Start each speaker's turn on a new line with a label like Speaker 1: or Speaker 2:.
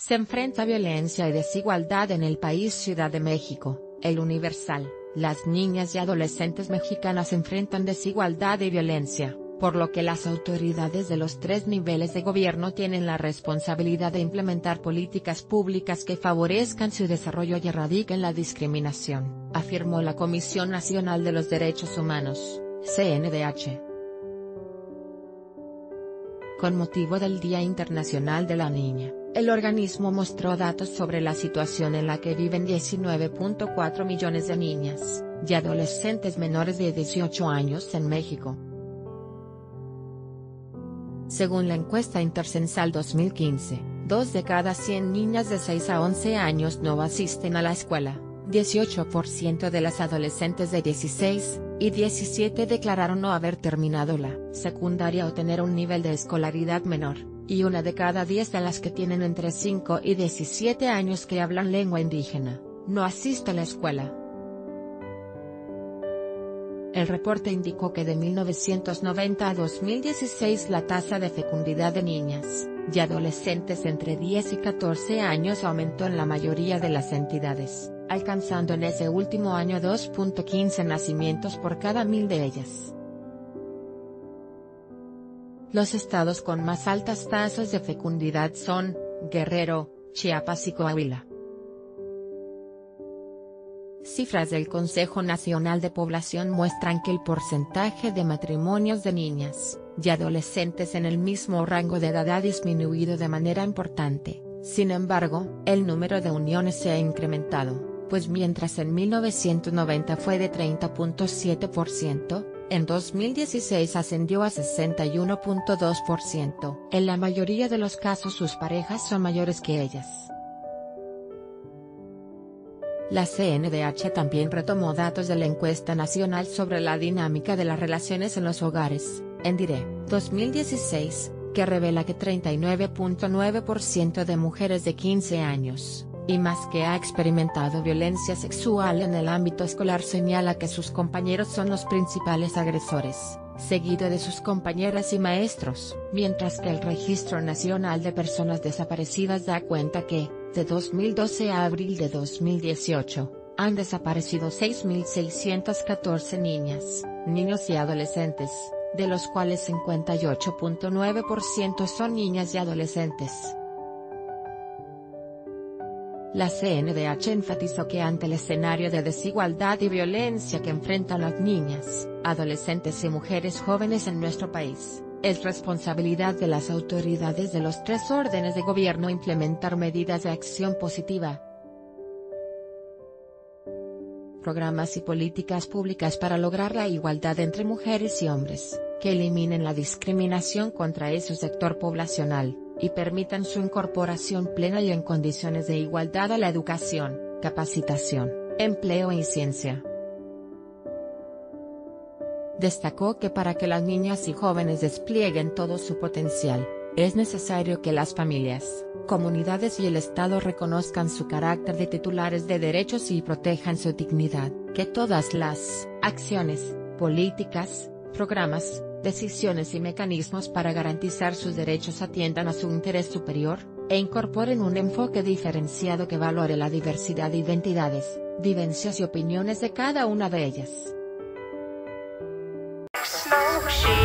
Speaker 1: Se enfrenta a violencia y desigualdad en el país. Ciudad de México, El Universal. Las niñas y adolescentes mexicanas enfrentan desigualdad y violencia, por lo que las autoridades de los 3 niveles de gobierno tienen la responsabilidad de implementar políticas públicas que favorezcan su desarrollo y erradiquen la discriminación, afirmó la Comisión Nacional de los Derechos Humanos, CNDH. Con motivo del Día Internacional de la Niña, el organismo mostró datos sobre la situación en la que viven 19.4 millones de niñas y adolescentes menores de 18 años en México. Según la encuesta Intercensal 2015, 2 de cada 100 niñas de 6 a 11 años no asisten a la escuela, 18% de las adolescentes de 16 y 17 declararon no haber terminado la secundaria o tener un nivel de escolaridad menor, y 1 de cada 10 de las que tienen entre 5 y 17 años que hablan lengua indígena, no asiste a la escuela. El reporte indicó que de 1990 a 2016 la tasa de fecundidad de niñas y adolescentes entre 10 y 14 años aumentó en la mayoría de las entidades, alcanzando en ese último año 2.15 nacimientos por cada 1000 de ellas. Los estados con más altas tasas de fecundidad son Guerrero, Chiapas y Coahuila. Cifras del Consejo Nacional de Población muestran que el porcentaje de matrimonios de niñas y adolescentes en el mismo rango de edad ha disminuido de manera importante. Sin embargo, el número de uniones se ha incrementado, pues mientras en 1990 fue de 30.7%, en 2016 ascendió a 61.2%. En la mayoría de los casos sus parejas son mayores que ellas. La CNDH también retomó datos de la encuesta nacional sobre la dinámica de las relaciones en los hogares, ENDIRE, 2016, que revela que 39.9% de mujeres de 15 años y más que ha experimentado violencia sexual en el ámbito escolar señala que sus compañeros son los principales agresores, seguido de sus compañeras y maestros, mientras que el Registro Nacional de Personas Desaparecidas da cuenta que, de 2012 a abril de 2018, han desaparecido 6.614 niñas, niños y adolescentes, de los cuales 58.9% son niñas y adolescentes. La CNDH enfatizó que ante el escenario de desigualdad y violencia que enfrentan las niñas, adolescentes y mujeres jóvenes en nuestro país, es responsabilidad de las autoridades de los 3 órdenes de gobierno implementar medidas de acción positiva, programas y políticas públicas para lograr la igualdad entre mujeres y hombres, que eliminen la discriminación contra ese sector poblacional, y permitan su incorporación plena y en condiciones de igualdad a la educación, capacitación, empleo y ciencia. Destacó que para que las niñas y jóvenes desplieguen todo su potencial, es necesario que las familias, comunidades y el Estado reconozcan su carácter de titulares de derechos y protejan su dignidad, que todas las acciones, políticas, programas, decisiones y mecanismos para garantizar sus derechos atiendan a su interés superior, e incorporen un enfoque diferenciado que valore la diversidad de identidades, vivencias y opiniones de cada una de ellas.